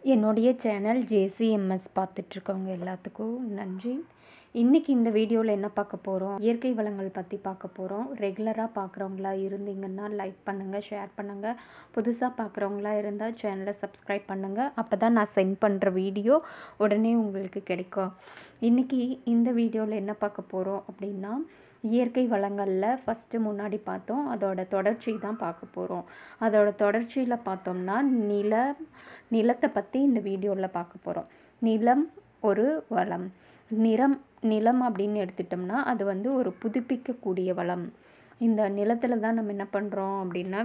என்னுடைய சேனல் ஜேசிஎம்எஸ் பார்த்துட்ருக்கவங்க எல்லாத்துக்கும் நன்றி. இன்றைக்கி இந்த வீடியோவில் என்ன பார்க்க போகிறோம், இயற்கை வளங்கள் பற்றி பார்க்க போகிறோம். ரெகுலராக பார்க்குறவங்களா இருந்தீங்கன்னா லைக் பண்ணுங்கள், ஷேர் பண்ணுங்கள். புதுசாக பார்க்குறவங்களா இருந்தால் சேனலை சப்ஸ்கிரைப் பண்ணுங்கள். அப்போ தான் நான் சென்ட் பண்ணுற வீடியோ உடனே உங்களுக்கு கிடைக்கும். இன்றைக்கி இந்த வீடியோவில் என்ன பார்க்க போகிறோம் அப்படின்னா, இயற்கை வளங்களில் ஃபஸ்ட்டு முன்னாடி பார்த்தோம், அதோட தொடர்ச்சி தான் பார்க்க போகிறோம். அதோட தொடர்ச்சியில் பார்த்தோம்னா நிலத்தை பற்றி இந்த வீடியோவில் பார்க்க போகிறோம். நிலம் ஒரு வளம். நிலம் அப்படின்னு எடுத்துட்டோம்னா அது வந்து ஒரு புதுப்பிக்கக்கூடிய வளம். இந்த நிலத்தில் தான் நம்ம என்ன பண்ணுறோம் அப்படின்னா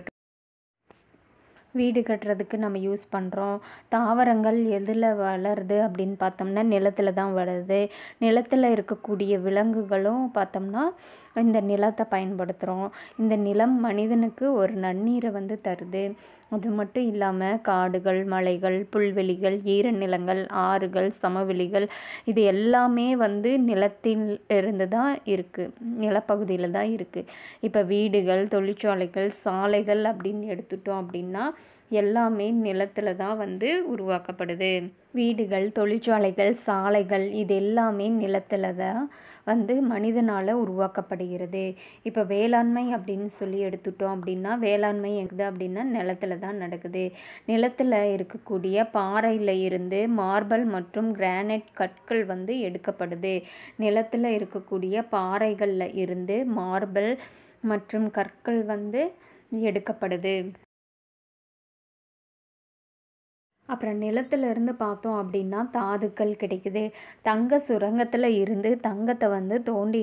வீடு கட்டுறதுக்கு நம்ம யூஸ் பண்ணுறோம். தாவரங்கள் எதில் வளருது அப்படின்னு பார்த்தோம்னா நிலத்தில் தான் வளருது. நிலத்தில் இருக்கக்கூடிய விலங்குகளும் பார்த்தோம்னா இந்த நிலத்தை பயன்படுத்துகிறோம். இந்த நிலம் மனிதனுக்கு ஒரு நன்னீரை வந்து தருது. அது மட்டும் இல்லாமல் காடுகள், மலைகள், புல்வெளிகள், ஈரநிலங்கள், ஆறுகள், சமவெளிகள் இது எல்லாமே வந்து நிலத்தில் இருந்து தான் இருக்குது, நிலப்பகுதியில் தான் இருக்குது. இப்போ வீடுகள், தொழிற்சாலைகள், சாலைகள் அப்படின்னு எடுத்துட்டோம் அப்படின்னா எல்லாமே நிலத்தில் தான் வந்து உருவாக்கப்படுது. வீடுகள், தொழிற்சாலைகள், சாலைகள் இது எல்லாமே நிலத்தில் தான் வந்து மனிதனால் உருவாக்கப்படுகிறது. இப்போ வேளாண்மை அப்படின்னு சொல்லி எடுத்துட்டோம் அப்படின்னா வேளாண்மை எது அப்படின்னா நிலத்தில் தான் நடக்குது. நிலத்தில் இருக்கக்கூடிய பாறையில் இருந்து மார்பல் மற்றும் கிரானைட் கற்கள் வந்து எடுக்கப்படுது. நிலத்தில் இருக்கக்கூடிய பாறைகளில் இருந்து மார்பல் மற்றும் கற்கள் வந்து எடுக்கப்படுது. அப்புறம் நிலத்திலிருந்து பார்த்தோம் அப்படின்னா தாதுக்கள் கிடைக்குது. தங்க சுரங்கத்தில் இருந்து தங்கத்தை வந்து தோண்டி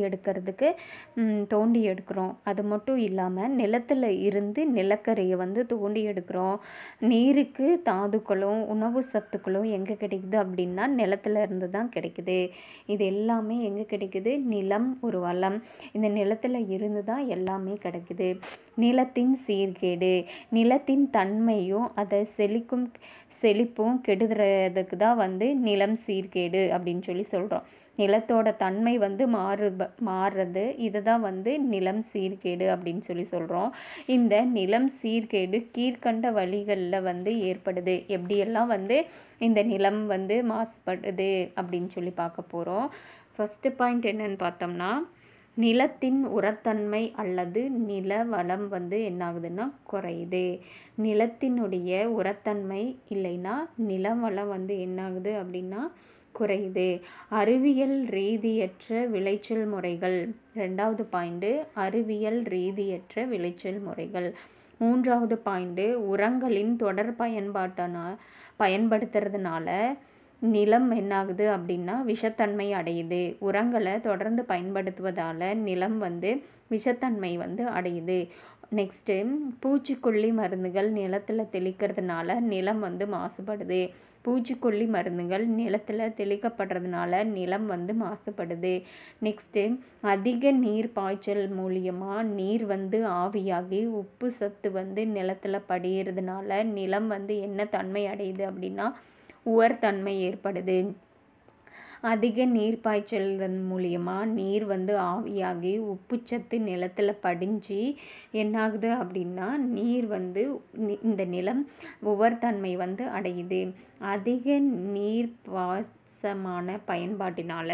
எடுக்கிறோம். அது மட்டும் இல்லாமல் நிலத்தில் இருந்து நிலக்கரியை வந்து தோண்டி எடுக்கிறோம். நீருக்கு தாதுக்களும் உணவு சத்துக்களும் எங்கே கிடைக்குது அப்படின்னா நிலத்தில் இருந்து தான் கிடைக்குது. இது எல்லாமே எங்கே கிடைக்குது? நிலம் ஒரு வளம். இந்த நிலத்தில் இருந்து தான் எல்லாமே கிடைக்குது. நிலத்தின் சீர்கேடு, நிலத்தின் தன்மையும் அதை செழிப்பும் கெடுறதுக்கு தான் வந்து நிலம் சீர்கேடு அப்படின்னு சொல்லி சொல்கிறோம். நிலத்தோட தன்மை வந்து மாறுறது இதை தான் வந்து நிலம் சீர்கேடு அப்படின்னு சொல்லி சொல்கிறோம். இந்த நிலம் சீர்கேடு கீழ்கண்ட வழிகளில் வந்து ஏற்படுது. எப்படியெல்லாம் வந்து இந்த நிலம் வந்து மாசுபடுது அப்படின்னு சொல்லி பார்க்க போகிறோம். ஃபஸ்ட்டு பாயிண்ட் என்னன்னு பார்த்தோம்னா, நிலத்தின் உரத்தன்மை அல்லது நில வளம் வந்து என்னாகுதுன்னா குறையுது. நிலத்தினுடைய உரத்தன்மை இல்லைன்னா நில வளம் வந்து என்னாகுது அப்படின்னா குறையுது. அறிவியல் ரீதியற்ற விளைச்சல் முறைகள். ரெண்டாவது பாயிண்ட்டு அறிவியல் ரீதியற்ற விளைச்சல் முறைகள். மூன்றாவது பாயிண்ட்டு உரங்களின் தொடர் பயன்படுத்துறதுனால நிலம் என்னாகுது அப்படின்னா விஷத்தன்மை அடையுது. உரங்களை தொடர்ந்து பயன்படுத்துவதால் நிலம் வந்து விஷத்தன்மை வந்து அடையுது. நெக்ஸ்ட்டு பூச்சிக்கொல்லி மருந்துகள் நிலத்தில் தெளிக்கிறதுனால நிலம் வந்து மாசுபடுது. பூச்சிக்கொல்லி மருந்துகள் நிலத்தில் தெளிக்கப்படுறதுனால நிலம் வந்து மாசுபடுது. நெக்ஸ்ட்டு அதிக நீர் பாய்ச்சல் மூலியமாக நீர் வந்து ஆவியாகி உப்பு சத்து வந்து நிலத்தில் படிகிறதுனால நிலம் வந்து என்ன தன்மை அடையுது அப்படின்னா உவர் தன்மை ஏற்படுது. அதிக நீர் பாய்ச்சல் மூலியமாக நீர் வந்து ஆவியாகி உப்புச்சத்து நிலத்தில் படிஞ்சு என்னாகுது அப்படின்னா நீர் வந்து இந்த நிலம் உவர் தன்மை வந்து அடையுது. அதிக நீர் பாசமான பயன்பாட்டினால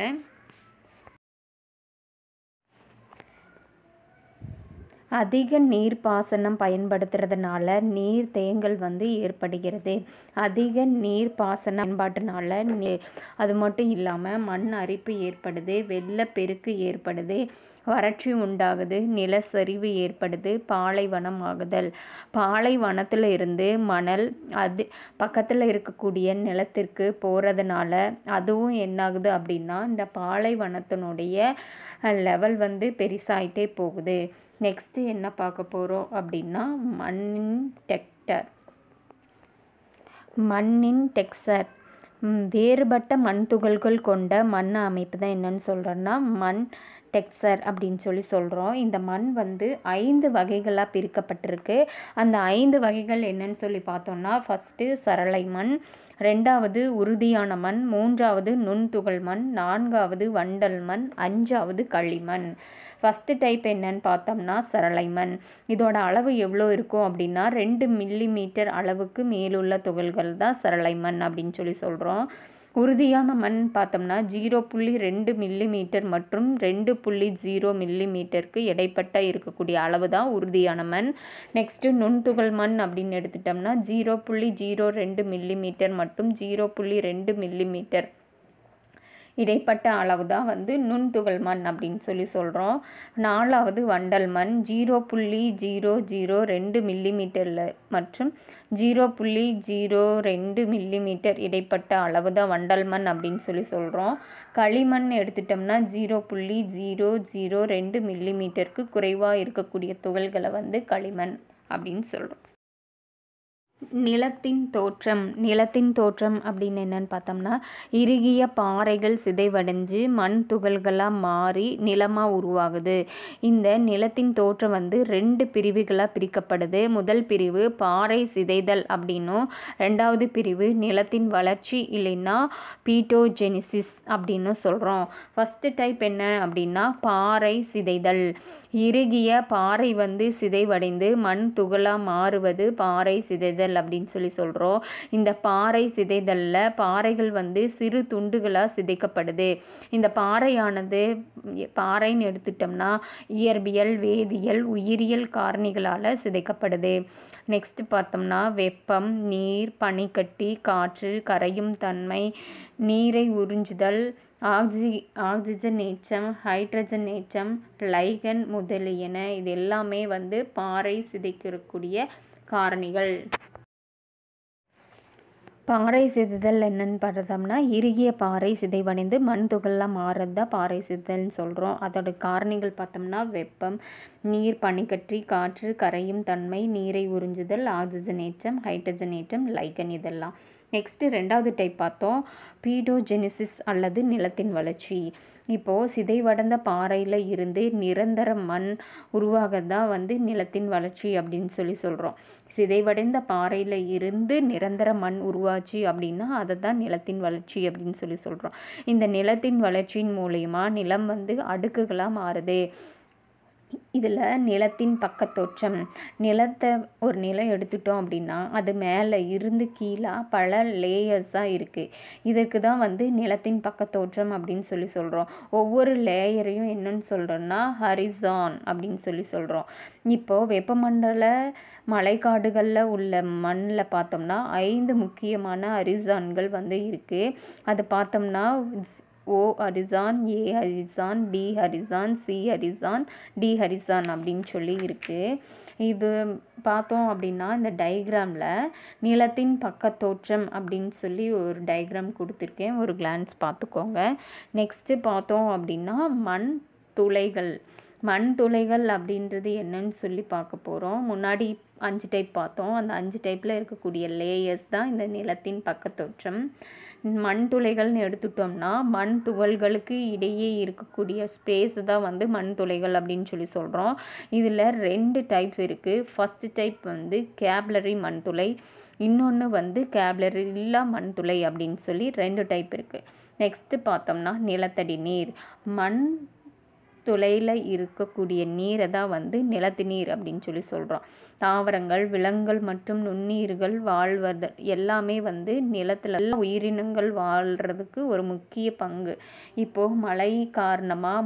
அதிக நீர்ப்பாசனம் பயன்படுத்துறதுனால நீர் தேங்கல் வந்து ஏற்படுகிறது. அதிக நீர்ப்பாசன பயன்பாட்டினால அது மட்டும் இல்லாமல் மண் அரிப்பு ஏற்படுது, வெள்ளப்பெருக்கு ஏற்படுது, வறட்சி உண்டாகுது, நிலச்சரிவு ஏற்படுது, பாலைவனம் ஆகுதல். பாலைவனத்தில் இருந்து மணல் பக்கத்தில் இருக்கக்கூடிய நிலத்திற்கு போகிறதுனால அதுவும் என்னாகுது அப்படின்னா இந்த பாலைவனத்தினுடைய லெவல் வந்து பெருசாயிட்டே போகுது. நெக்ஸ்ட்டு என்ன பார்க்க போகிறோம் அப்படின்னா மண்ணின் டெக்ஸ்சர். வேறுபட்ட மண் துகள்கள் கொண்ட மண் அமைப்பு தான் என்னன்னு சொல்கிறோன்னா மண் டெக்ஸ்சர் அப்படின்னு சொல்லி சொல்கிறோம். இந்த மண் வந்து 5 வகைகளாக பிரிக்கப்பட்டிருக்கு. அந்த 5 வகைகள் என்னன்னு சொல்லி பார்த்தோம்னா ஃபஸ்ட்டு சரளை மண், ரெண்டாவது உறுதியான மண், மூன்றாவது நுண்துகள் மண், நான்காவது வண்டல் மண், அஞ்சாவது களிமண். ஃபஸ்ட்டு டைப் என்னன்னு பார்த்தோம்னா சரளை மண். இதோட அளவு எவ்வளோ இருக்கும் அப்படின்னா 2 மில்லிமீட்டர் அளவுக்கு மேலுள்ள துகள்கள் தான் சரளை மண் அப்படின்னு சொல்கிறோம். உறுதியான மண் பார்த்தோம்னா 0.2 மில்லிமீட்டர் மற்றும் 2.0 மில்லிமீட்டருக்கு இடைப்பட்ட இருக்கக்கூடிய அளவு தான் உறுதியான மண். நெக்ஸ்ட்டு நுண்துகள் மண் அப்படின்னு எடுத்துட்டோம்னா 0.02 மில்லிமீட்டர் மற்றும் 0.2 மில்லிமீட்டர் இடைப்பட்ட அளவு தான் வந்து நுண்துகள் மண் அப்படின்னு சொல்கிறோம். 4வது வண்டல் மண் 0.002 மில்லிமீட்டரில் மற்றும் 0.02 மில்லிமீட்டர் இடைப்பட்ட அளவு தான் வண்டல் மண் அப்படின்னு சொல்கிறோம். களிமண் எடுத்துட்டோம்னா 0.002 மில்லிமீட்டருக்கு குறைவாக இருக்கக்கூடிய துகள்களை வந்து களிமண் அப்படின்னு சொல்கிறோம். நிலத்தின் தோற்றம் அப்படின்னு என்னன்னு பார்த்தோம்னா இறுகிய பாறைகள் சிதைவடைஞ்சு மண் துகள்களாக மாறி நிலமாக உருவாகுது. இந்த நிலத்தின் தோற்றம் வந்து 2 பிரிவுகளாக பிரிக்கப்படுது. முதல் பிரிவு பாறை சிதைதல் அப்படின்னும், 2வது பிரிவு நிலத்தின் வளர்ச்சி இல்லைன்னா பீட்டோஜெனிசிஸ் அப்படின்னு சொல்கிறோம். ஃபஸ்ட்டு டைப் என்ன அப்படின்னா பாறை சிதைதல். இறுகிய பாறை வந்து சிதைவடைந்து மண் துகளாக மாறுவது பாறை சிதைதல் அப்படின்னு சொல்கிறோம். இந்த பாறை சிதைதலில் பாறைகள் வந்து சிறு துண்டுகளாக சிதைக்கப்படுது. இந்த பாறைன்னு எடுத்துட்டோம்னா இயற்பியல், வேதியியல், உயிரியல் காரணிகளால் சிதைக்கப்படுது. நெக்ஸ்ட் பார்த்தோம்னா வெப்பம், நீர், பனிக்கட்டி, காற்று, கரையும் தன்மை, நீரை உறிஞ்சுதல், ஆக்சிஜனேற்றம், ஹைட்ரஜனேற்றம், லைகன் முதலியன இது எல்லாமே வந்து பாறை சிதைக்கக்கூடிய காரணிகள். பாறை சிதைதல் என்னன்னு பார்த்தோம்னா இறுகிய பாறை சிதைவடைந்து மண் துகள்லாம் மாறுறது தான் பாறை சிதைதல்னு சொல்கிறோம். அதோட காரணிகள் பார்த்தோம்னா வெப்பம், நீர், பனிக்கட்டி, காற்று, கரையும் தன்மை, நீரை உறிஞ்சுதல், ஆக்சிஜனேற்றம், ஹைட்ரஜனேற்றம், லைகன் இதெல்லாம். நெக்ஸ்ட்டு 2வது டைப் பார்த்தோம் பீடோஜெனிசிஸ் அல்லது நிலத்தின் வளர்ச்சி. இப்போது சிதைவடைந்த பாறையில் இருந்து நிரந்தர மண் உருவாகதான் வந்து நிலத்தின் வளர்ச்சி அப்படின்னு சொல்கிறோம். சிதைவடைந்த பாறையில் இருந்து நிரந்தர மண் உருவாச்சு அப்படின்னா அதை தான் நிலத்தின் வளர்ச்சி அப்படின்னு சொல்கிறோம். இந்த நிலத்தின் வளர்ச்சியின் மூலயமா நிலம் வந்து அடுக்குகளாக மாறுது. இதில் நிலத்தின் பக்கத்தோற்றம். ஒரு நிலம் எடுத்துட்டோம் அப்படின்னா அது மேலே இருந்து கீழே பல லேயர்ஸாக இருக்குது. இதற்கு தான் வந்து நிலத்தின் பக்கத்தோற்றம் அப்படின்னு சொல்கிறோம். ஒவ்வொரு லேயரையும் என்னன்னு சொல்கிறோன்னா ஹரிசான் அப்படின்னு சொல்கிறோம். இப்போது வெப்பமண்டல மலைக்காடுகளில் உள்ள மண்ணில் பார்த்தோம்னா 5 முக்கியமான ஹரிசான்கள் வந்து இருக்குது. அது பார்த்தோம்னா O horizon, A horizon, D horizon, C horizon, D horizon அப்படின்னு இருக்குது. இது பார்த்தோம் அப்படின்னா இந்த டயக்ராமில் நிலத்தின் பக்கத்தோற்றம் அப்படின்னு ஒரு டயக்ராம் கொடுத்துருக்கேன், ஒரு கிளான்ஸ் பார்த்துக்கோங்க. நெக்ஸ்ட்டு பார்த்தோம் அப்படின்னா மண் துளைகள் அப்படின்றது என்னன்னு பார்க்க போகிறோம். முன்னாடி 5 டைப் பார்த்தோம். அந்த 5 டைப்பில் இருக்கக்கூடிய லேயர்ஸ் தான் இந்த நிலத்தின் பக்கத்தோற்றம். மண் துளைகள்னு எடுத்துட்டோம்னா மண் துகள்களுக்கு இடையே இருக்கக்கூடிய ஸ்பேஸ் தான் வந்து மண் துளைகள் அப்படின்னு சொல்கிறோம். இதில் 2 டைப் இருக்குது. ஃபஸ்ட்டு டைப் வந்து கேப்லரி மண் துளை, இன்னொன்று வந்து கேப்லரி இல்லா மண் துளை அப்படின்னு 2 டைப் இருக்குது. நெக்ஸ்ட்டு பார்த்தோம்னா நிலத்தடி நீர். மண் துளையில் இருக்கக்கூடிய நீரை தான் வந்து நிலத்து நீர் அப்படின்னு சொல்கிறோம். தாவரங்கள், விலங்குகள் மற்றும் நுண்ணுயிர்கள் வாழ்வதல் எல்லாமே வந்து நிலத்தில் உயிரினங்கள் வாழ்கிறதுக்கு ஒரு முக்கிய பங்கு. இப்போது மழை காரணமாக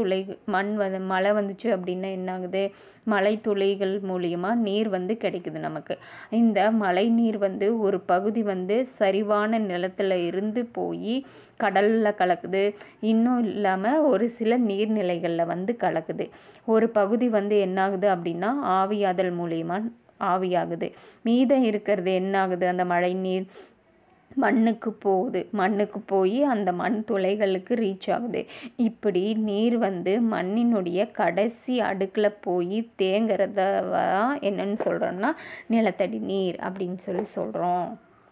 மழை வந்துச்சு அப்படின்னா என்ன ஆகுது, மழை துளைகள் மூலியமாக நீர் வந்து கிடைக்குது நமக்கு. இந்த மழை நீர் வந்து ஒரு பகுதி வந்து சரிவான நிலத்தில் இருந்து போய் கடலில் கலக்குது. இன்னும் இல்லாமல் ஒரு சில நீர்நிலைகளில் வந்து கலக்குது. ஒரு பகுதி வந்து என்னாகுது அப்படின்னா ஆவியாதல் மூலியமாக ஆவியாகுது. மீதம் இருக்கிறது என்னாகுது, அந்த மழை நீர் மண்ணுக்கு போய் அந்த மண் துளைகளுக்கு ரீச் ஆகுது. இப்படி நீர் வந்து மண்ணினுடைய கடைசி அடுக்கில் போய் தேங்கிறத என்னன்னு சொல்கிறோன்னா நிலத்தடி நீர் அப்படின்னு சொல்கிறோம்.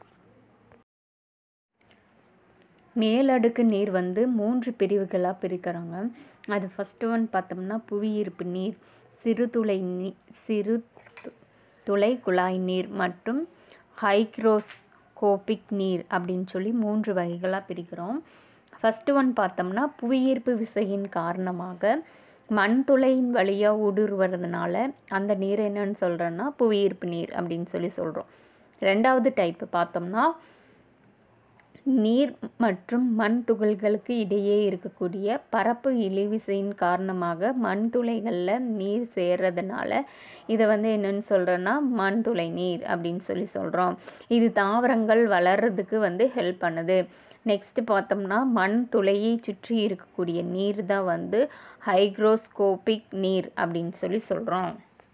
மேலடுக்கு நீர் வந்து 3 பிரிவுகளாக பிரிக்கிறாங்க. அது ஃபஸ்ட்டு ஒன் பார்த்தோம்னா புவியீர்ப்பு நீர், சிறு துளை குழாய் நீர் மற்றும் ஹைக்ரோஸ்கோபிக் நீர் அப்படின்னு 3 வகைகளாக பிரிக்கிறோம். ஃபஸ்ட்டு ஒன் பார்த்தோம்னா புவியீர்ப்பு விசையின் காரணமாக மண் துளையின் வழியாக ஊடுருவறதுனால அந்த நீர் என்னன்னு சொல்கிறோன்னா புவியீர்ப்பு நீர் அப்படின்னு சொல்கிறோம். ரெண்டாவது டைப்பு பார்த்தோம்னா நீர் மற்றும் மண் துகள்களுக்கு இடையே இருக்கக்கூடிய பரப்பு இழுவிசையின் காரணமாக மண் துளைகளில் நீர் சேர்றதுனால இதை என்னன்னு சொல்கிறோன்னா மண் துளை நீர் அப்படின்னு சொல்கிறோம். இது தாவரங்கள் வளர்கிறதுக்கு ஹெல்ப் பண்ணுது. நெக்ஸ்ட்டு பார்த்தோம்னா மண் துளையை சுற்றி இருக்கக்கூடிய நீர் தான் ஹைக்ரோஸ்கோபிக் நீர் அப்படின்னு சொல்கிறோம்.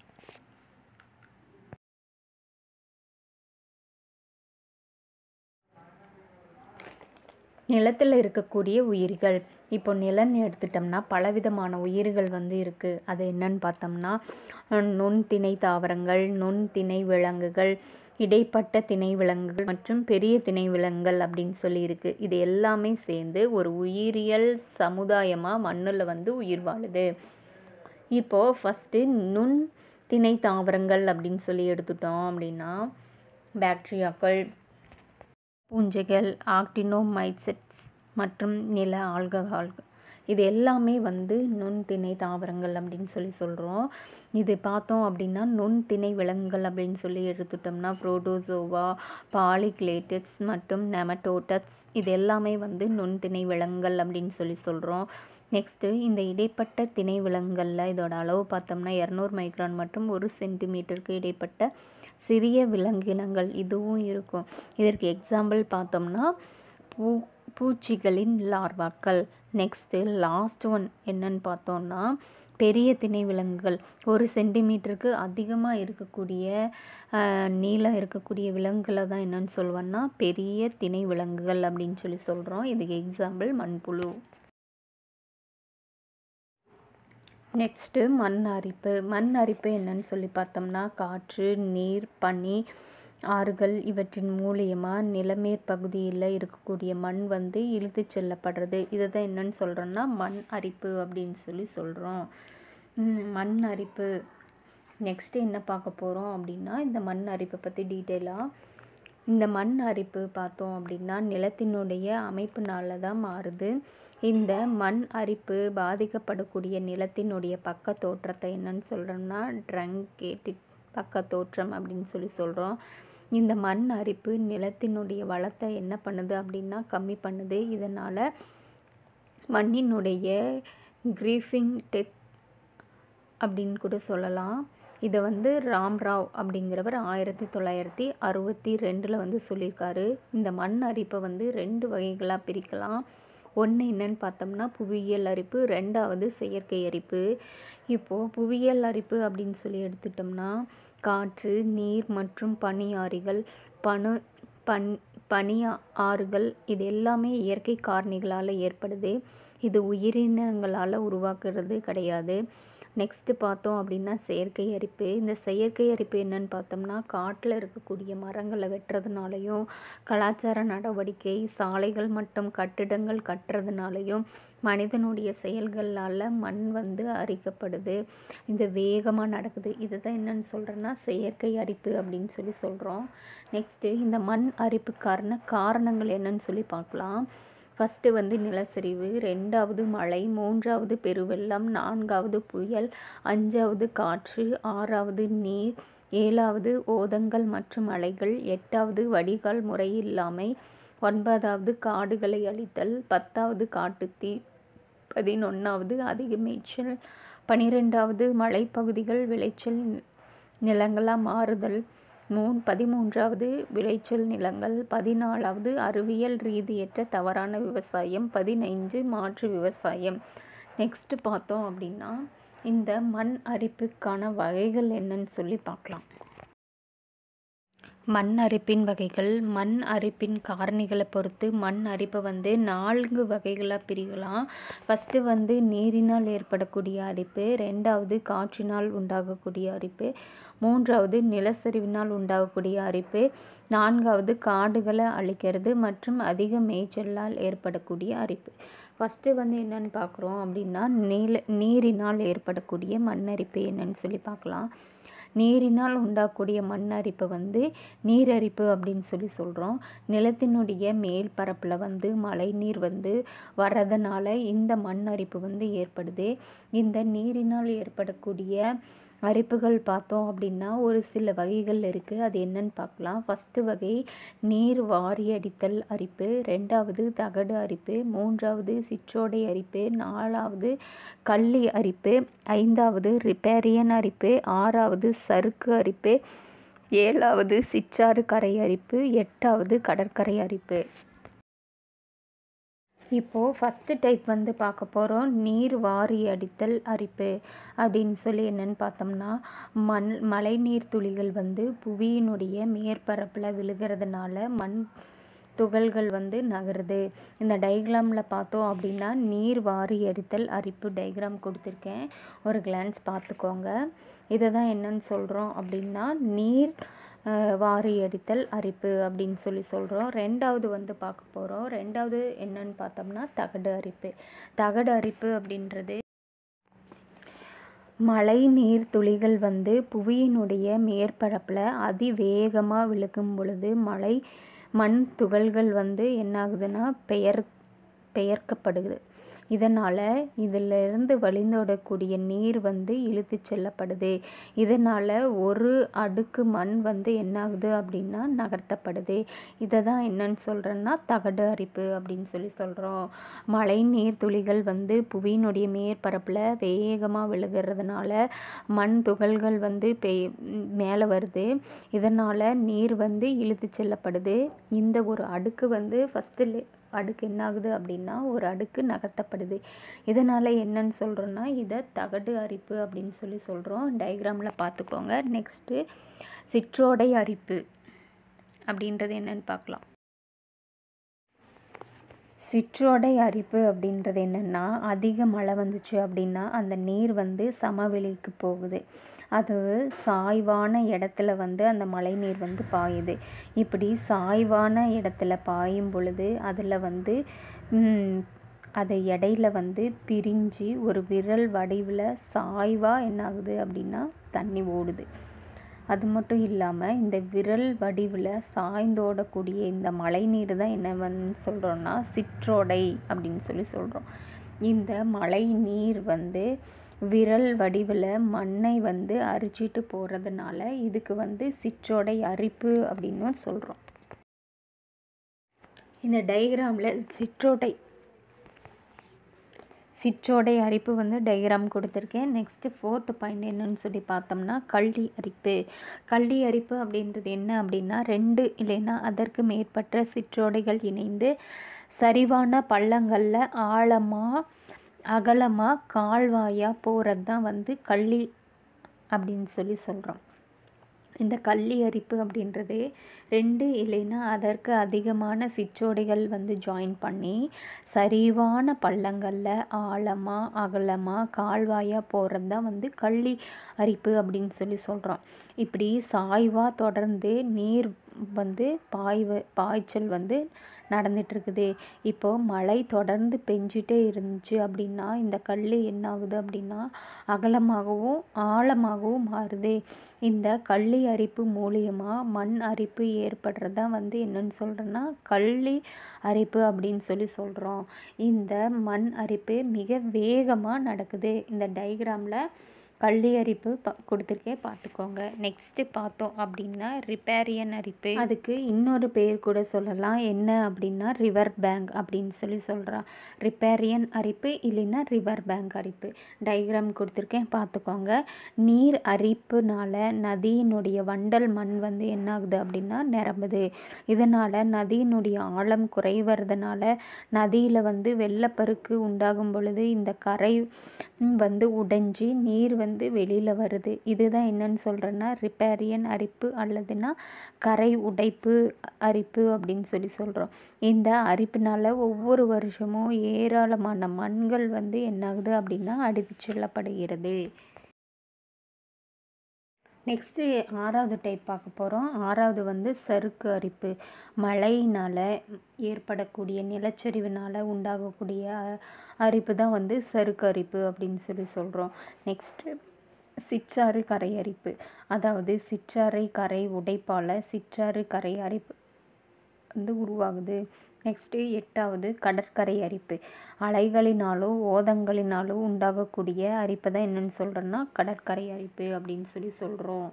நிலத்தில் இருக்கக்கூடிய உயிர்கள், இப்போ நிலன்னு எடுத்துட்டோம்னா பலவிதமான உயிர்கள் இருக்குது. அது என்னன்னு பார்த்தோம்னா நுண்திணை தாவரங்கள், நுண்திணை விலங்குகள், இடைப்பட்ட திணை விலங்குகள் மற்றும் பெரிய திணை விலங்குகள் அப்படின்னு இருக்குது. இது எல்லாமே சேர்ந்து ஒரு உயிரியல் சமுதாயமாக மண்ணில் உயிர் வாழுது. இப்போது ஃபஸ்ட்டு நுண் திணை தாவரங்கள் அப்படின்னு எடுத்துட்டோம் அப்படின்னா பாக்டீரியாக்கள், பூஞ்சைகள், ஆக்டினோமைசெட்ஸ் மற்றும் நில ஆல்கஹால்கள், இது எல்லாமே நுண்திணை தாவரங்கள் அப்படின்னு சொல்கிறோம். இது பார்த்தோம் அப்படின்னா நுண்திணை விலங்குகள் அப்படின்னு எடுத்துட்டோம்னா புரோட்டோசோவா, பாலிக்லேட்டட்ஸ் மற்றும் நெமட்டோடட்ஸ், இது எல்லாமே நுண்திணை விலங்குகள் அப்படின்னு சொல்கிறோம். நெக்ஸ்ட்டு இந்த இடைப்பட்ட திணை விலங்குகளில் இதோட அளவு பார்த்தோம்னா 200 மைக்ரான் மற்றும் 1 சென்டிமீட்டருக்கு இடைப்பட்ட சிறிய விலங்கினங்கள் இதுவும் இருக்கும். இதற்கு எக்ஸாம்பிள் பார்த்தோம்னா பூச்சிகளின் லார்வாக்கள். நெக்ஸ்ட்டு லாஸ்ட் ஒன் என்னன்னு பார்த்தோம்னா பெரிய திணை விலங்குகள். 1 சென்டிமீட்டருக்கு அதிகமாக இருக்கக்கூடிய நீளம் இருக்கக்கூடிய விலங்குகளை தான் என்னன்னு சொல்லுவோம்னா பெரிய திணை விலங்குகள் அப்படின்னு சொல்கிறோம். இதுக்கு எக்ஸாம்பிள் மண்புழு. நெக்ஸ்ட்டு மண் அரிப்பு. மண் அரிப்பு என்னன்னு பார்த்தோம்னா காற்று, நீர், பனி, ஆறுகள் இவற்றின் மூலியமாக நிலமேற்பகுதியில் இருக்கக்கூடிய மண் இழுத்து செல்லப்படுறது. இதை தான் என்னன்னு சொல்கிறோன்னா மண் அரிப்பு அப்படின்னு சொல்கிறோம். மண் அரிப்பு நெக்ஸ்ட்டு என்ன பார்க்க போகிறோம் அப்படின்னா இந்த மண் அரிப்பை பற்றி டீட்டெயிலாக. இந்த மண் அரிப்பு பார்த்தோம் அப்படின்னா நிலத்தினுடைய அமைப்புனால தான் மாறுது. இந்த மண் அரிப்பு பாதிக்கப்படக்கூடிய நிலத்தினுடைய பக்க தோற்றத்தை என்னன்னு சொல்கிறோம்னா ட்ரங்கேட்டிக் பக்க தோற்றம் அப்படின்னு சொல்கிறோம். இந்த மண் அரிப்பு நிலத்தினுடைய வளத்தை என்ன பண்ணுது அப்படின்னா கம்மி பண்ணுது. இதனால் மண்ணினுடைய கிரீஃபிங் டெத் அப்படின்னு கூட சொல்லலாம். இதை ராம்ராவ் அப்படிங்கிறவர் 1962 சொல்லியிருக்காரு. இந்த மண் அரிப்பை 2 வகைகளாக பிரிக்கலாம். ஒன்று என்னன்னு பார்த்தோம்னா புவியியல் அரிப்பு, ரெண்டாவது செயற்கை அரிப்பு. இப்போது புவியியல் அரிப்பு அப்படின்னு எடுத்துட்டோம்னா காற்று, நீர் மற்றும் பனி ஆறுகள், பனி ஆறுகள் இது எல்லாமே இயற்கை காரணிகளால் ஏற்படுது. இது உயிரினங்களால் உருவாக்குறது கிடையாது. நெக்ஸ்ட்டு பார்த்தோம் அப்படின்னா செயற்கை அரிப்பு. இந்த செயற்கை அரிப்பு என்னன்னு பார்த்தோம்னா காட்டில் இருக்கக்கூடிய மரங்களை வெட்டுறதுனாலையும், கலாச்சார நடவடிக்கை, சாலைகள் மற்றும் கட்டிடங்கள் கட்டுறதுனாலையும் மனிதனுடைய செயல்களால் மண் அரிக்கப்படுது. இது வேகமாக நடக்குது. இதை தான் என்னன்னு சொல்கிறேன்னா செயற்கை அரிப்பு அப்படின்னு சொல்கிறோம். நெக்ஸ்ட்டு இந்த மண் அரிப்புக்கான காரணங்கள் என்னன்னு பார்க்கலாம். ஃபஸ்ட்டு நிலச்சரிவு, ரெண்டாவது மழை, மூன்றாவது பெருவெள்ளம், நான்காவது புயல், அஞ்சாவது காற்று, ஆறாவது நீர், ஏழாவது ஓதங்கள் மற்றும் அலைகள், எட்டாவது வடிகால் முறையில்லாமை, ஒன்பதாவது காடுகளை அழித்தல், 10வது காட்டுத்தீ, 11வது அதிக மேய்ச்சல், 12வது மலைப்பகுதிகள் விளைச்சல் நிலங்களாக மாறுதல், 13வது விளைச்சல் நிலங்கள், 14வது அறிவியல் ரீதியற்ற தவறான விவசாயம், 15 மாற்று விவசாயம். நெக்ஸ்ட்டு பார்த்தோம் அப்படின்னா இந்த மண் அரிப்புக்கான வகைகள் என்னன்னு பார்க்கலாம். மண் அரிப்பின் வகைகள். மண் அரிப்பின் காரணிகளை பொறுத்து மண் அரிப்பை 4 வகைகளாக பிரிக்கலாம். ஃபஸ்ட்டு நீரினால் ஏற்படக்கூடிய அரிப்பு, ரெண்டாவது காற்றினால் உண்டாகக்கூடிய அரிப்பு, மூன்றாவது நிலச்சரிவினால் உண்டாகக்கூடிய அரிப்பு, நான்காவது காடுகளை அழிக்கிறது மற்றும் அதிக மேய்ச்சலால் ஏற்படக்கூடிய அரிப்பு. ஃபஸ்ட்டு என்னென்னு பார்க்குறோம் அப்படின்னா நீரினால் ஏற்படக்கூடிய மண் அரிப்பு என்னன்னு பார்க்கலாம். நீரினால் உண்டாகக்கூடிய மண் அரிப்பை வந்து நீரரிப்பு அப்படின்னு சொல்லி சொல்கிறோம். நிலத்தினுடைய மேல் பரப்பில் வந்து மழை நீர் வந்து வர்றதுனால இந்த மண் அரிப்பு வந்து ஏற்படுது. இந்த நீரினால் ஏற்படக்கூடிய அரிப்புகள் பார்த்தோம் அப்படின்னா ஒரு சில வகைகள் இருக்குது. அது என்னன்னு பார்க்கலாம். ஃபஸ்ட்டு வகை நீர் வாரி அடித்தல் அரிப்பு, 2வது தகடு அரிப்பு, 3வது சிற்றோடை அரிப்பு, 4வது கள்ளி அரிப்பு, 5வது ரிப்பேரியன் அரிப்பு, 6வது சறுக்கு அரிப்பு, 7வது சிற்றாறு கரை அரிப்பு, 8வது கடற்கரை அரிப்பு. இப்போது ஃபஸ்ட்டு டைப் வந்து பார்க்க போகிறோம். நீர் வாரி அடித்தல் அரிப்பு அப்படின்னு சொல்லி என்னென்னு பார்த்தோம்னா, மழை நீர் துளிகள் வந்து புவியினுடைய மேற்பரப்பில் விழுகிறதுனால மண் துகள்கள் வந்து நகருது. இந்த டயக்ராமில் பார்த்தோம் அப்படின்னா நீர் வாரி அடித்தல் அரிப்பு டயக்ராம் கொடுத்துருக்கேன், ஒரு கிளான்ஸ் பார்த்துக்கோங்க. இதை தான் என்னன்னு சொல்கிறோம் அப்படின்னா நீர் வாரி அடித்தல் அரிப்பு அப்படின்னு சொல்லி சொல்கிறோம். 2வது வந்து பார்க்க போகிறோம். 2வது என்னன்னு பார்த்தோம்னா தகடு அரிப்பு. தகடு அரிப்பு அப்படின்றது மழை நீர் துளிகள் வந்து புவியினுடைய மேற்பரப்பில் அதிவேகமாக விழுகும் பொழுது மண் துகள்கள் வந்து என்னாகுதுன்னா பெயர்க்கப்படுது. இதனால் இதிலிருந்து வழிந்தோடக்கூடிய நீர் வந்து இழுத்து செல்லப்படுது. இதனால் ஒரு அடுக்கு மண் வந்து என்னாகுது அப்படின்னா நகர்த்தப்படுது. இதை தான் என்னன்னு சொல்கிறேன்னா தகடு அரிப்பு அப்படின்னு சொல்லி சொல்கிறோம். மழை நீர் துளிகள் வந்து புவியினுடைய மேற்பரப்பில் வேகமாக விழுகிறதுனால மண் துகள்கள் வந்து மேலே வருது. இதனால் நீர் வந்து இழுத்து செல்லப்படுது. இந்த ஒரு அடுக்கு வந்து ஃபஸ்ட்டு அடுக்கு என்ன ஆகுது அப்படின்னா ஒரு அடுக்கு நகர்த்தப்படுது. இதனால் என்னன்னு சொல்கிறோன்னா இதை தகடு அரிப்பு அப்படின்னு சொல்லி சொல்கிறோம். டயக்ராமில் பார்த்துக்கோங்க. நெக்ஸ்ட்டு சிற்றோடை அரிப்பு அப்படின்றது என்னன்னு பார்க்கலாம். சிற்றோடை அரிப்பு அப்படின்றது என்னென்னா அதிக மழை வந்துச்சு அப்படின்னா அந்த நீர் வந்து சமவெளிக்கு போகுது. அது சாய்வான இடத்துல வந்து அந்த மழை நீர் வந்து பாயுது. இப்படி சாய்வான இடத்துல பாயும் பொழுது அதில் வந்து அது இடையில வந்து பிரிஞ்சு ஒரு விரல் வடிவில் சாய்வாக என்ன ஆகுது அப்படின்னா தண்ணி ஓடுது. அது மட்டும் இல்லாமல் இந்த விரல் வடிவில் சாய்ந்தோடக்கூடிய இந்த மழை நீர் தான் என்னவன்னு சொல்கிறோன்னா சிற்றோடை அப்படின்னு சொல்லி சொல்கிறோம். இந்த மழை நீர் வந்து விரல் வடிவில் மண்ணை வந்து அரிச்சிட்டு போகிறதுனால இதுக்கு வந்து சிற்றோடை அரிப்பு அப்படின்னு சொல்கிறோம். இந்த டயக்ராமில் சிற்றோடை அரிப்பு வந்து டயக்ராம் கொடுத்துருக்கேன். நெக்ஸ்ட்டு 4th பாயிண்ட் என்னன்னு சொல்லி பார்த்தோம்னா கள்ளி அரிப்பு. கள்ளி அரிப்பு அப்படின்றது என்ன அப்படின்னா 2 இல்லைன்னா அதற்கு மேற்பட்ட சிற்றோடைகள் இணைந்து சரிவான பள்ளங்களில் ஆழமாக அகலமாக கால்வாயாக போகிறது தான் வந்து கள்ளி அப்படின்னு சொல்லி சொல்கிறோம். இந்த கள்ளி அரிப்பு அப்படின்றது 2 இல்லைன்னா அதற்கு அதிகமான சிற்றோடைகள் வந்து ஜாயின் பண்ணி சரிவான பள்ளங்களில் ஆழமாக அகலமாக கால்வாயாக போகிறது தான் வந்து கள்ளி அரிப்பு அப்படின்னு சொல்லி சொல்கிறோம். இப்படி சாய்வாக தொடர்ந்து நீர் வந்து பாய்ச்சல் வந்து நடந்துகிட்ருக்குது. இப்போது மழை தொடர்ந்து பெஞ்சிட்டே இருந்துச்சு அப்படின்னா இந்த கள்ளி என்ன ஆகுது அப்படின்னா அகலமாகவும் ஆழமாகவும் மாறுது. இந்த கள்ளி அரிப்பு மூலியமாக மண் அரிப்பு ஏற்படுறது தான் வந்து என்னன்னு சொல்கிறேன்னா கள்ளி அரிப்பு அப்படின்னு சொல்லி சொல்கிறோம். இந்த மண் அரிப்பு மிக வேகமாக நடக்குது. இந்த டயக்ராமில் கள்ளி அரிப்பு கொடுத்துருக்கேன், பார்த்துக்கோங்க. நெக்ஸ்ட்டு பார்த்தோம் அப்படின்னா ரிப்பேரியன் அரிப்பு. அதுக்கு இன்னொரு பேர் கூட சொல்லலாம். என்ன அப்படின்னா ரிவர் பேங்க் அப்படின்னு சொல்லி சொல்கிறோம். ரிப்பேரியன் அரிப்பு இல்லைன்னா ரிவர் பேங்க் அரிப்பு. டயக்ராம் கொடுத்துருக்கேன், பார்த்துக்கோங்க. நீர் அரிப்புனால நதியினுடைய வண்டல் மண் வந்து என்ன ஆகுது அப்படின்னா நிரம்புது. இதனால் நதியினுடைய ஆழம் குறைவறதுனால நதியில் வந்து வெள்ளப்பெருக்கு உண்டாகும் பொழுது இந்த கரை வந்து உடைஞ்சி நீர் வந்து வெளியில் வருது. இதுதான் என்னன்னு சொல்கிறேன்னா ரிப்பேரியன் அரிப்பு அல்லதுன்னா கரை உடைப்பு அரிப்பு அப்படின்னு சொல்லி சொல்கிறோம். இந்த அரிப்பினால் ஒவ்வொரு வருஷமும் ஏராளமான மண்கள் வந்து என்னாகுது அப்படின்னா அடித்து செல்லப்படுகிறது. நெக்ஸ்ட்டு 6வது டைப் பார்க்க போகிறோம். 6வது வந்து சறுக்கு அரிப்பு. மழையினால் ஏற்படக்கூடிய நிலச்சரிவினால் உண்டாகக்கூடிய அரிப்பு தான் வந்து சறுக்கு அரிப்பு அப்படின்னு சொல்லி சொல்கிறோம். நெக்ஸ்ட்டு சிற்றாறு கரை அரிப்பு, அதாவது சிற்றாறை கரை உடைப்பால் சிற்றாறு கரை அரிப்பு வந்து உருவாகுது. நெக்ஸ்ட்டு 8வது கடற்கரை அரிப்பு. அலைகளினாலோ ஓதங்களினாலோ உண்டாகக்கூடிய அரிப்பை தான் என்னன்னு சொல்கிறோன்னா கடற்கரை அரிப்பு அப்படின்னு சொல்கிறோம்.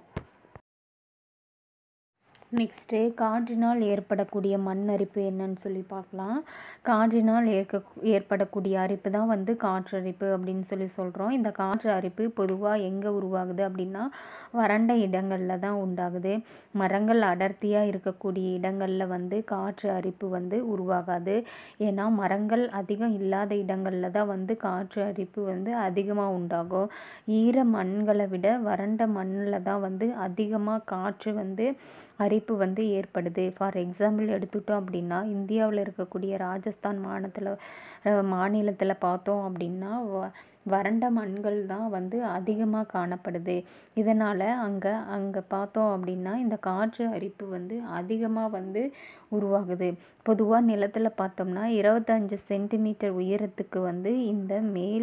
நெக்ஸ்ட்டு காற்றினால் ஏற்படக்கூடிய மண் அரிப்பு என்னன்னு சொல்லி பார்க்கலாம். காற்றினால் ஏற்படக்கூடிய அரிப்பு தான் வந்து காற்றரிப்பு அப்படின்னு சொல்கிறோம். இந்த காற்று அரிப்பு பொதுவாக எங்கே உருவாகுது அப்படின்னா வறண்ட இடங்களில் தான் உண்டாகுது. மரங்கள் அடர்த்தியாக இருக்கக்கூடிய இடங்களில் வந்து காற்று அரிப்பு வந்து உருவாகாது. ஏன்னா மரங்கள் அதிகம் இல்லாத இடங்களில் தான் வந்து காற்று அரிப்பு வந்து அதிகமாக உண்டாகும். ஈர மண்களை விட வறண்ட மண்ணில் தான் வந்து அதிகமாக காற்று வந்து அரிப்பு வந்து ஏற்படுது. ஃபார் எக்ஸாம்பிள் எடுத்துட்டோம் அப்படின்னா இந்தியாவில் இருக்கக்கூடிய ராஜஸ்தான் மாநிலத்தில் பார்த்தோம் அப்படின்னா வறண்ட மண்கள் தான் வந்து அதிகமாக காணப்படுது. இதனால் அங்கே பார்த்தோம் அப்படின்னா இந்த காற்று அரிப்பு வந்து அதிகமாக வந்து உருவாகுது. பொதுவாக நிலத்தில் பார்த்தோம்னா 25 சென்டிமீட்டர் உயரத்துக்கு வந்து இந்த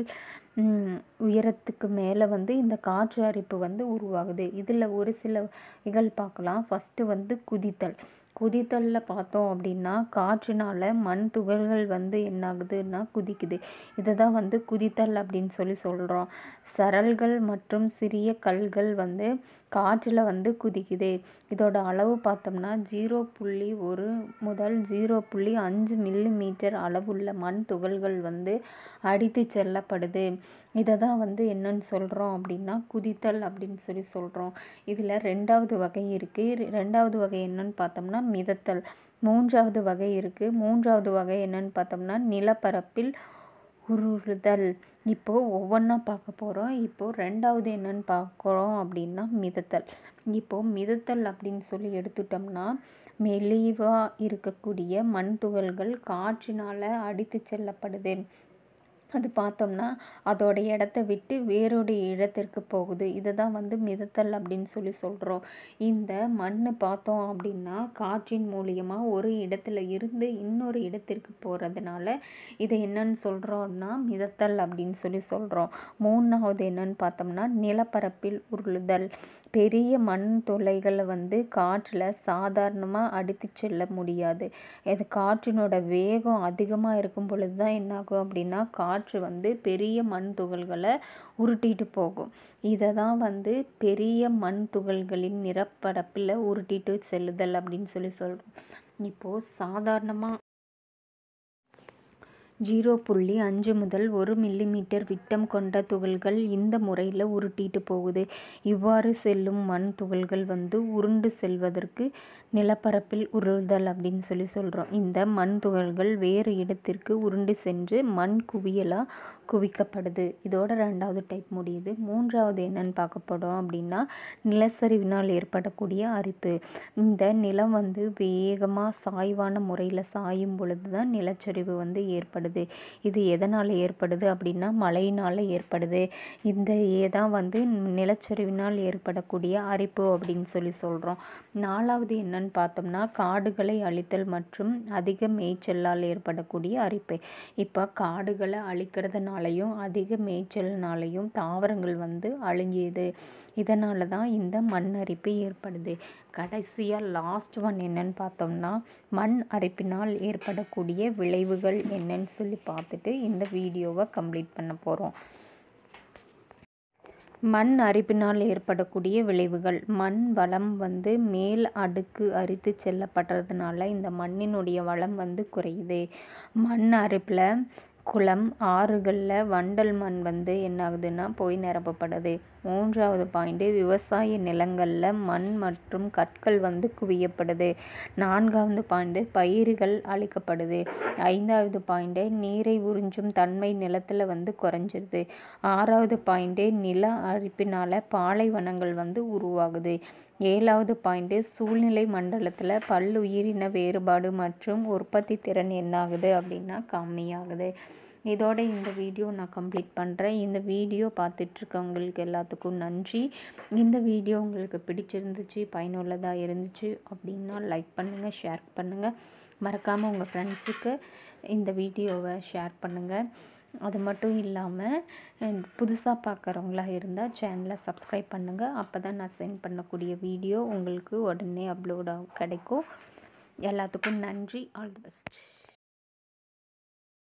உயரத்துக்கு மேலே வந்து இந்த காற்று அரிப்பு வந்து உருவாகுது. இதில் ஒரு சில பார்க்கலாம். ஃபஸ்ட்டு வந்து குதித்தலில் பார்த்தோம் அப்படின்னா காற்றினால மண் துகள்கள் வந்து என்னாகுதுன்னா குதிக்குது. இதை தான் வந்து குதித்தல் அப்படின்னு சொல்கிறோம். சரல்கள் மற்றும் சிறிய கல்கள் வந்து காற்றில் வந்து குதிக்குது. இதோட அளவு பார்த்தோம்னா 0.1 முதல் 0.5 மில்லிமீட்டர் அளவுள்ள மண் துகள்கள் வந்து அடித்து செல்லப்படுது. இதை தான் வந்து என்னன்னு சொல்கிறோம் அப்படின்னா குதித்தல் அப்படின்னு சொல்கிறோம். இதில் 2வது வகை இருக்குது. 2வது வகை என்னன்னு பார்த்தோம்னா மிதத்தல். 3வது வகை இருக்குது. 3வது வகை என்னன்னு பார்த்தோம்னா நிலப்பரப்பில் உருளுதல். இப்போது ஒவ்வொன்றா பார்க்க போகிறோம். இப்போது 2வது என்னன்னு பார்க்குறோம் அப்படின்னா மிதத்தல். இப்போது மிதத்தல் அப்படின்னு எடுத்துட்டோம்னா மெலிவாக இருக்கக்கூடிய மண் துகள்கள் காற்றினால் அடித்து செல்லப்படுது. அது பார்த்தோம்னா அதோட இடத்த விட்டு வேறொரு இடத்திற்கு போகுது. இதை தான் வந்து மிதத்தல் அப்படின்னு சொல்கிறோம். இந்த மண் பார்த்தோம் அப்படின்னா காற்றின் மூலியமாக ஒரு இடத்துல இருந்து இன்னொரு இடத்திற்கு போகிறதுனால இதை என்னன்னு சொல்கிறோம்னா மிதத்தல் அப்படின்னு சொல்கிறோம். 3வது என்னன்னு பார்த்தோம்னா நிலப்பரப்பில் உருளுதல். பெரிய மண் துளைகளை வந்து காற்றில் சாதாரணமாக அடித்து செல்ல முடியாது. இது காற்றினோட வேகம் அதிகமாக இருக்கும் பொழுது தான் என்னாகும் அப்படின்னா காற்று வந்து பெரிய மண் துகள்களை உருட்டிட்டு போகும். இதை தான் வந்து பெரிய மண் துகள்களின் நிலப்பரப்பில் உருட்டிட்டு செல்லுதல் அப்படின்னு சொல்கிறோம். இப்போது சாதாரணமாக 0.5 முதல் 1 மில்லிமீட்டர் விட்டம் கொண்ட துகள்கள் இந்த முறையில் உருட்டிட்டு போகுது. இவ்வாறு செல்லும் மண் துகள்கள் வந்து உருண்டு செல்வதற்கு நிலப்பரப்பில் உருளுதல் அப்படின்னு சொல்கிறோம். இந்த மண் துகள்கள் வேறு இடத்திற்கு உருண்டு சென்று மண் குவியலாக குவிக்கப்படுது. இதோட 2வது டைப் முடியுது. 3வது என்னன்னு பார்க்க போகிறோம் அப்படின்னா நிலச்சரிவினால் ஏற்படக்கூடிய அரிப்பு. இந்த நிலம் வந்து வேகமாக சாய்வான முறையில் சாயும் பொழுது தான் நிலச்சரிவு வந்து ஏற்படுது. இது எதனால் ஏற்படுது அப்படின்னா மழையினால் ஏற்படுது. இந்த ஏதான் வந்து நிலச்சரிவினால் ஏற்படக்கூடிய அரிப்பு அப்படின்னு சொல்கிறோம். 4வது என்னன்னு பார்த்தோம்னா காடுகளை அழித்தல் மற்றும் அதிக மேய்ச்சலால் ஏற்படக்கூடிய அரிப்பு. இப்போ காடுகளை அழிக்கிறதுனாலையும் அதிக மேய்ச்சல்னாலையும் தாவரங்கள் வந்து அழிஞ்சுது. இதனால தான் இந்த மண் அரிப்பு ஏற்படுது. கடைசியாக லாஸ்ட் ஒன் என்னன்னு பார்த்தோம்னா மண் அரிப்பினால் ஏற்படக்கூடிய விளைவுகள் என்னன்னு பார்த்துட்டு இந்த வீடியோவை கம்ப்ளீட் பண்ண போகிறோம். மண் அரிப்பினால் ஏற்படக்கூடிய விளைவுகள். மண் வளம் வந்து மேல் அடுக்கு அரித்து செல்லப்படுறதுனால இந்த மண்ணினுடைய வளம் வந்து குறையுது. மண் அரிப்பில் குளம் ஆறுகளில் வண்டல் மண் வந்து என்னாகுதுன்னா போய் நிரப்பப்படுது. 3வது பாயிண்ட் விவசாய நிலங்களில் மண் மற்றும் கற்கள் வந்து குவியப்படுது. 4வது பாயிண்ட் பயிர்கள் அழிக்கப்படுது. 5வது பாயிண்ட் நீரை உறிஞ்சும் தன்மை நிலத்தில் வந்து குறைஞ்சிருது. 6வது பாயிண்ட் நில அரிப்பினால் பாலைவனங்கள் வந்து உருவாகுது. 7வது பாயிண்ட் சூழ்நிலை மண்டலத்தில் பல்லுயிரின வேறுபாடு மற்றும் உற்பத்தி திறன் என்னாகுது அப்படின்னா கம்மியாகுது. இதோட இந்த வீடியோ நான் கம்ப்ளீட் பண்ணுறேன். இந்த வீடியோ பார்த்துட்ருக்கவங்களுக்கு எல்லாத்துக்கும் நன்றி. இந்த வீடியோ உங்களுக்கு பிடிச்சிருந்துச்சு பயனுள்ளதாக இருந்துச்சு அப்படின்னா லைக் பண்ணுங்கள், ஷேர் பண்ணுங்கள். மறக்காமல் உங்கள் ஃப்ரெண்ட்ஸுக்கு இந்த வீடியோவை ஷேர் பண்ணுங்கள். அது மட்டும் இல்லாமல் புதுசாக பார்க்குறவங்களா இருந்தால் சேனலை சப்ஸ்கிரைப் பண்ணுங்கள். அப்போ தான் நான் சென்ட் பண்ணக்கூடிய வீடியோ உங்களுக்கு உடனே அப்லோட் கிடைக்கும். எல்லாத்துக்கும் நன்றி. All the best.